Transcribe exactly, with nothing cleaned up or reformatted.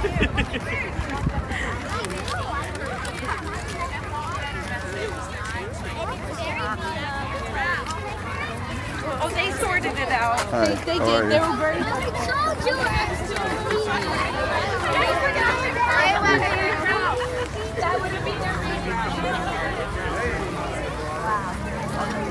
Oh, they sorted it out. Hi, They, they how are did. you? They were very.